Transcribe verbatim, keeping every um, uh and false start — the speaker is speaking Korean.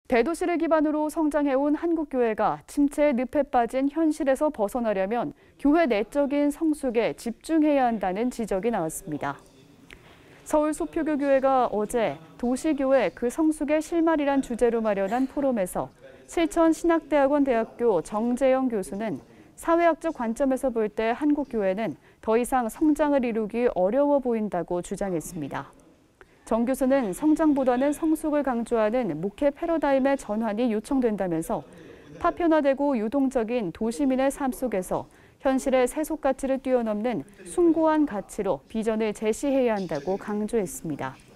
대도시를 기반으로 성장해온 한국교회가 침체의 늪에 빠진 현실에서 벗어나려면 교회 내적인 성숙에 집중해야 한다는 지적이 나왔습니다. 서울 소표교교회가 어제 도시교회 그 성숙의 실마리란 주제로 마련한 포럼에서 실천신학대학원 대학교 정재영 교수는 사회학적 관점에서 볼 때 한국교회는 더 이상 성장을 이루기 어려워 보인다고 주장했습니다. 정 교수는 성장보다는 성숙을 강조하는 목회 패러다임의 전환이 요청된다면서 파편화되고 유동적인 도시민의 삶 속에서 현실의 세속 가치를 뛰어넘는 숭고한 가치로 비전을 제시해야 한다고 강조했습니다.